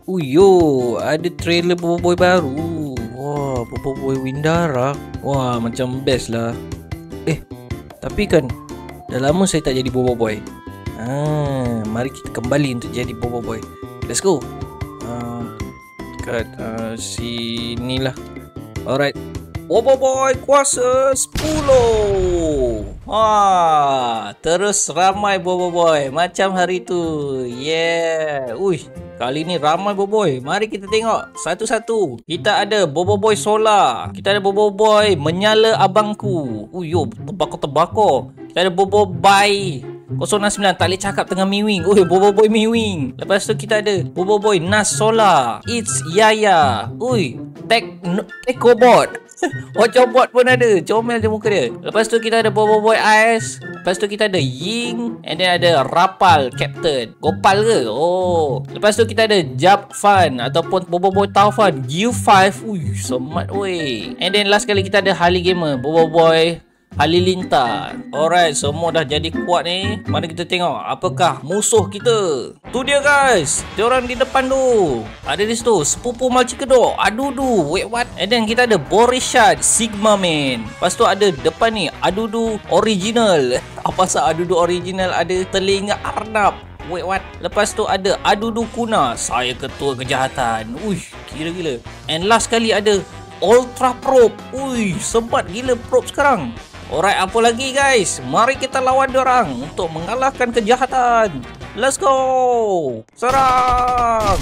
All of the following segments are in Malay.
Uyo, ada trailer Boboiboy baru. Wah, Boboiboy Windara. Wah, macam best lah. Tapi kan dah lama saya tak jadi Boboiboy. Mari kita kembali untuk jadi Boboiboy. Let's go. Dekat sinilah. Alright. Boboiboy kuasa 10. Terus ramai Boboiboy macam hari tu. Yeah. Kali ni ramai Boboiboy. Mari kita tengok satu-satu. Kita ada Boboiboy Solar. Kita ada Boboiboy Menyala Abangku. Terbakar. Kita ada Boboiboy 069. Tak boleh cakap tengah miwing. Boboiboy miwing. Lepas tu kita ada Boboiboy Nas Solar. It's Yaya. Tekobot. Ocobot pun ada. Comel je muka dia. Lepas tu kita ada Boboiboy Ice. Lepas tu kita ada Ying. And then ada Rapal Captain. Gopal ke? Lepas tu kita ada Jab Fun ataupun Boboiboy Taufan U5. Semat weh. And then last kali kita ada Harley Gamer, Boboiboy Halilintar. Alright, semua dah jadi kuat ni. Mari kita tengok apakah musuh kita. Tu dia guys. Diorang di depan tu. Ada di situ Sepupu Malcikedok, Adudu. Wait what? And then kita ada Borishad Sigma Man. Lepas tu ada depan ni Adudu Original. Apa pasal Adudu Original ada telinga Arnab? Wait what? Lepas tu ada Adudu Kuna. Saya ketua kejahatan. Gila-gila. And last kali ada Ultra Probe. Sebat gila probe sekarang. Alright, apa lagi guys? Mari kita lawan diorang untuk mengalahkan kejahatan. Let's go. Serang.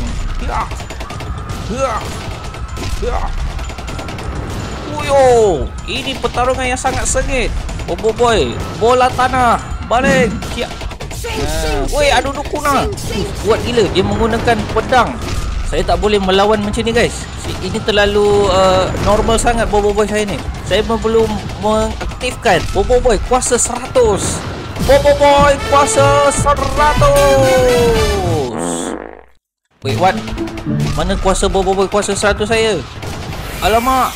Ini pertarungan yang sangat sengit. Boboiboy bola tanah. Balik. Adudu Kuna. Kuat gila. Dia menggunakan pedang. Saya tak boleh melawan macam ni guys. Ini terlalu normal sangat Boboiboy saya ni. Saya belum mengaktifkan Boboiboy kuasa 100. Boboiboy kuasa 100. Wait what? Mana kuasa Boboiboy kuasa 100 saya? Alamak.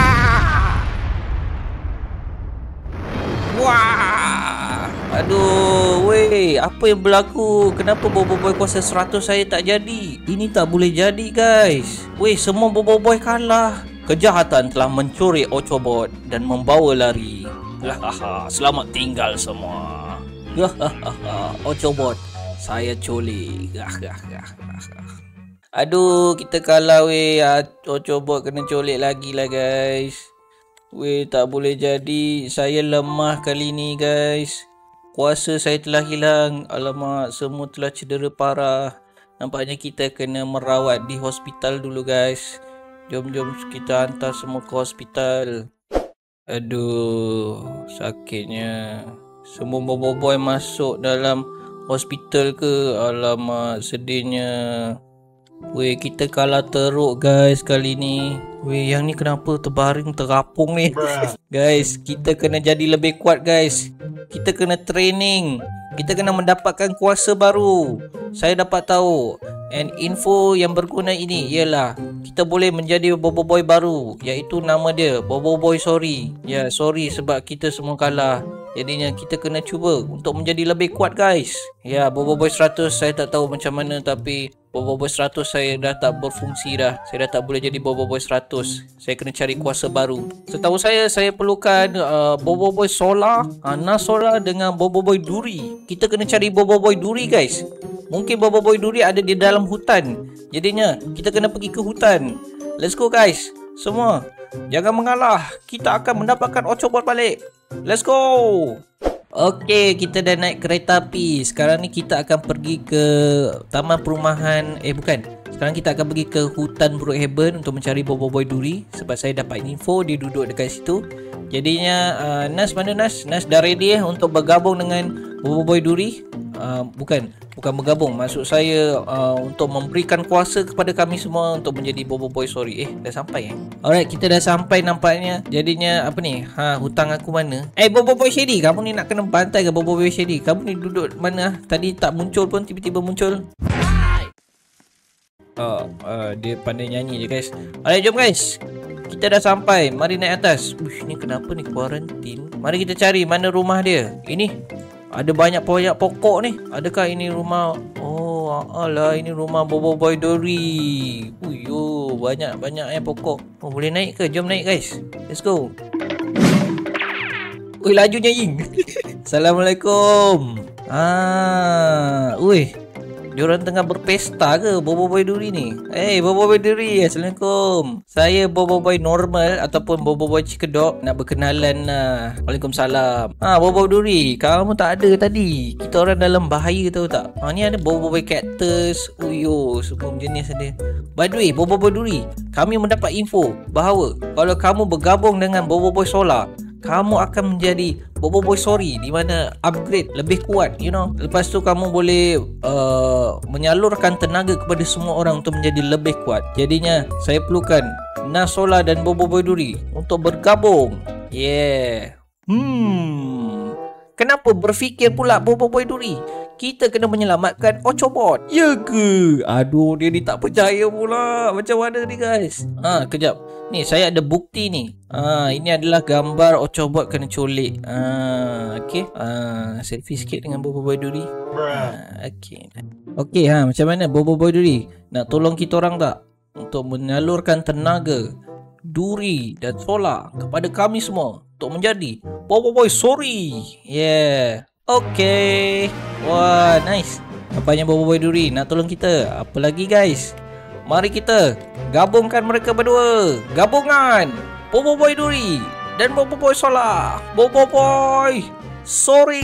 Aduh, apa yang berlaku? Kenapa Boboiboy kuasa 100 saya tak jadi? Ini tak boleh jadi guys. Semua Boboiboy kalah. Kejahatan telah mencuri Ocobot dan membawa lari. Selamat tinggal semua. Ocobot, saya culik. Aduh, kita kalah Ocobot kena culik lagi lah guys. Tak boleh jadi. Saya lemah kali ni guys. Kuasa saya telah hilang. Alamak, semua telah cedera parah. Nampaknya kita kena merawat di hospital dulu guys. Jom kita hantar semua ke hospital. Aduh, sakitnya. Semua Boboiboy masuk dalam hospital ke? Alamak, sedihnya. Kita kalah teruk guys kali ni. Yang ni kenapa terbaring terapung ni? Guys, kita kena jadi lebih kuat guys. Kita kena training. Kita kena mendapatkan kuasa baru. Saya dapat tahu. And info yang berguna ini ialah kita boleh menjadi Boboiboy baru, iaitu nama dia Boboiboy Sorry. Sorry sebab kita semua kalah. Jadinya kita kena cuba untuk menjadi lebih kuat guys. Boboiboy 100 saya tak tahu macam mana, tapi Boboiboy 100 saya dah tak berfungsi dah. Saya dah tak boleh jadi Boboiboy 100. Saya kena cari kuasa baru. Setahu saya perlukan Boboiboy Solar, Nas Solar dengan Boboiboy Duri. Kita kena cari Boboiboy Duri guys. Mungkin Boboiboy Duri ada di dalam hutan. Jadinya kita kena pergi ke hutan. Let's go guys. Semua jangan mengalah. Kita akan mendapatkan Ocobot balik. Let's go. Okey, kita dah naik kereta api. Sekarang ni kita akan pergi ke taman perumahan. Sekarang kita akan pergi ke hutan Brookhaven untuk mencari Boboiboy Duri. Sebab saya dapat info dia duduk dekat situ. Jadinya Nas mana Nas? Nas dah ready untuk bergabung dengan Boboiboy Duri. Bukan bergabung. Maksud saya untuk memberikan kuasa kepada kami semua untuk menjadi Boboiboy Sorry. Dah sampai Alright, kita dah sampai nampaknya. Jadinya apa ni? Hutang aku mana? Boboiboy Shady, kamu ni nak kena bantai ke Boboiboy Shady? Kamu ni duduk mana? Tadi tak muncul pun tiba-tiba muncul. Dia pandai nyanyi je guys. Alright, jom guys. Kita dah sampai. Mari naik atas. Ni kenapa ni kuarantin? Mari kita cari mana rumah dia. Ini ada banyak pokok ni. Adakah ini rumah? alah, ini rumah Bobo Boy Dori. Uyo, banyak pokok. Oh, boleh naik ke? Jom naik guys. Let's go. Ui, lajunya Ying. Assalamualaikum. Diorang tengah berpesta ke Bobo Boy Duri ni? Bobo Boy Duri, Assalamualaikum. Saya Bobo Boy normal ataupun Bobo Boy Cikedok. Nak berkenalan lah. Waalaikumsalam. Bobo Duri, kamu tak ada tadi. Kita orang dalam bahaya tahu tak? Ni ada Bobo Boy Cactus. Uyo, semua jenis ada. By the way, Bobo Boy Duri, kami mendapat info bahawa kalau kamu bergabung dengan Bobo Boy Solar, kamu akan menjadi Bobo Boy Sorry, di mana upgrade lebih kuat, Lepas tu kamu boleh menyalurkan tenaga kepada semua orang untuk menjadi lebih kuat. Jadinya saya perlukan Nasola dan Bobo Boy Duri untuk bergabung. Kenapa berfikir pula Bobo Boy Duri? Kita kena menyelamatkan Ochobot. Ya ke? Aduh, dia ni tak percaya pula. Macam mana ni guys? Kejap. Ni saya ada bukti ni. Ini adalah gambar Ochobot kena colik. Okey. Selfie sikit dengan Bobo Boy Duri. Okey, macam mana Bobo Boy Duri? Nak tolong kita orang tak? Untuk menyalurkan tenaga Duri dan Solar kepada kami semua untuk menjadi Bobo Boy Sorry. Okey. Wah, nice. Apanya Bobo Boy Duri nak tolong kita? Apa lagi guys? Mari kita gabungkan mereka berdua. Gabungan Bobo Boy Duri dan Bobo Boy Solar. Bobo Boy Sorry.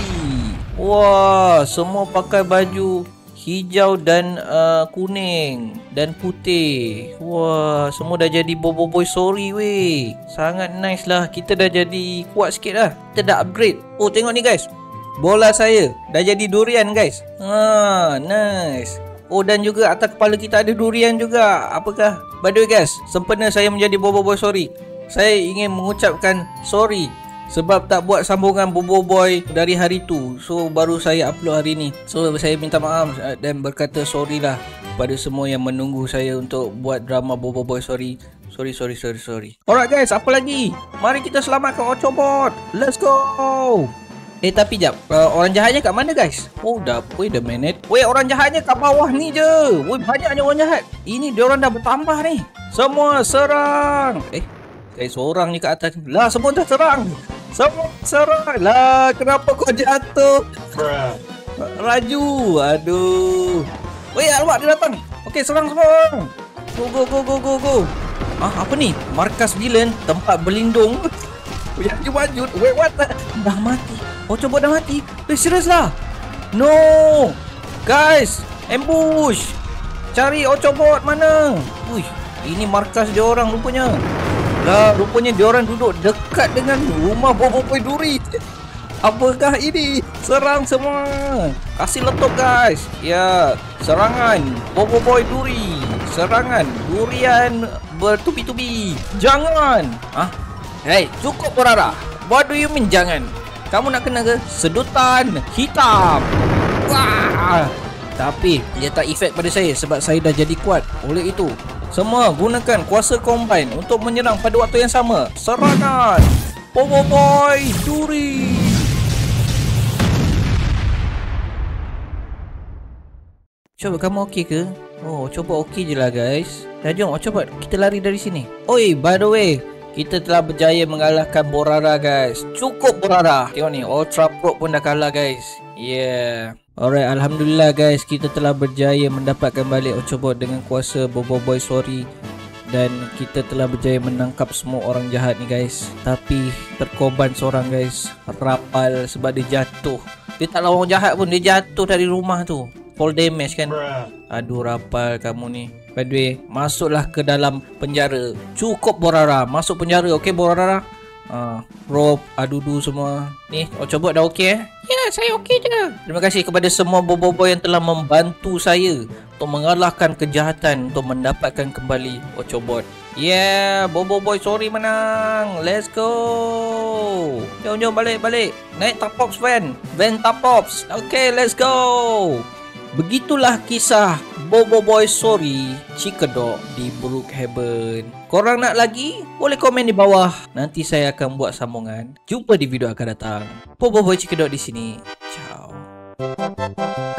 Wah, semua pakai baju hijau dan kuning dan putih. Wah, semua dah jadi Bobo Boy Sorry weh. Sangat nice lah. Kita dah jadi kuat sikit lah. Kita dah upgrade. Oh, tengok ni guys. Bola saya dah jadi durian guys. Nice. Oh, dan juga atas kepala kita ada durian juga. Apakah? By the way guys, sempena saya menjadi Bobo Boy Sorry, saya ingin mengucapkan sorry sebab tak buat sambungan Bobo Boy dari hari tu. So baru saya upload hari ni. So saya minta maaf dan berkata sorry lah pada semua yang menunggu saya untuk buat drama Bobo Boy Sorry. Sorry. Alright guys, apa lagi? Mari kita selamatkan Ochobot. Let's go. Tapi jap, orang jahatnya kat mana guys? Wait a minute. Orang jahatnya kat bawah ni je. Banyaknya orang jahat. Ini diorang dah bertambah ni. Semua serang. Saya seorang ni kat atas. Lah, semua dah serang. Semua serang. Lah, kenapa kau jatuh? Raju. Aduh. Alamak, dia datang. Okey, serang semua. Go. Apa ni? Markas villain, tempat berlindung. Maju. What? Dah mati. Ochobot dah mati. Serius lah? No. Guys, ambush. Cari Ochobot mana? Ini markas dia orang rupanya. Lah, rupanya dia orang duduk dekat dengan rumah Bobo Boy Duri. Apakah ini? Serang semua. Kasih letup guys. Ya, serangan Bobo Boy Duri. Serangan durian bertubi-tubi. Jangan. Cukup Borara. What do you mean jangan? Kamu nak kena ke? Sedutan hitam. Wah. Tapi dia tak efek pada saya sebab saya dah jadi kuat. Oleh itu, semua gunakan kuasa combine untuk menyerang pada waktu yang sama. Serangan Bobo Boy Duri. Coba kamu okey ke? Coba okey je lah guys. Dah jom, coba kita lari dari sini. By the way, kita telah berjaya mengalahkan Borara guys. Cukup Borara. Tengok ni, Ultra Pro pun dah kalah guys. Alright, Alhamdulillah guys, kita telah berjaya mendapatkan balik Ochobot dengan kuasa Bobo Boy Sorry. Dan kita telah berjaya menangkap semua orang jahat ni guys. Tapi terkorban seorang guys, Rapal, sebab dia jatuh. Dia tak lawan orang jahat pun, dia jatuh dari rumah tu. Fall damage kan. Aduh Rapal, kamu ni. By the way, masuklah ke dalam penjara. Cukup Borara, masuk penjara. Okey Borara. Rob, Adudu semua. Ni, Ochobot dah okey Ya, saya okey je. Terima kasih kepada semua Bobo Boy yang telah membantu saya untuk mengalahkan kejahatan, untuk mendapatkan kembali Ochobot. Bobo Boy Sorry menang. Let's go. Jom balik. Naik Tapops van Tapops. Okay, let's go. Begitulah kisah Bobo Boy Sorry Cikedok di Brookhaven. Korang nak lagi? Boleh komen di bawah. Nanti saya akan buat sambungan. Jumpa di video akan datang. Bobo Boy Cikedok di sini. Ciao.